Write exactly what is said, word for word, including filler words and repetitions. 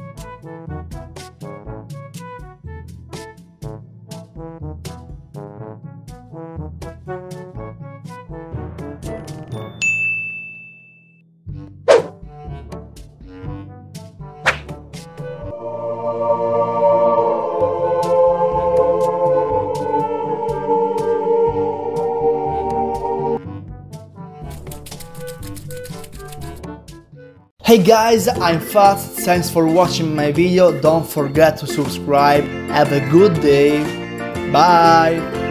Hey guys, I'm Fast, thanks for watching my video, don't forget to subscribe, have a good day, bye!